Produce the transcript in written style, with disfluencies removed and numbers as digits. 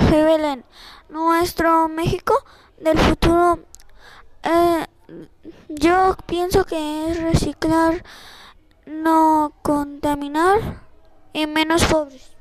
soy Belén. Nuestro México del futuro, eh, yo pienso que es reciclar, no contaminar y menos pobres.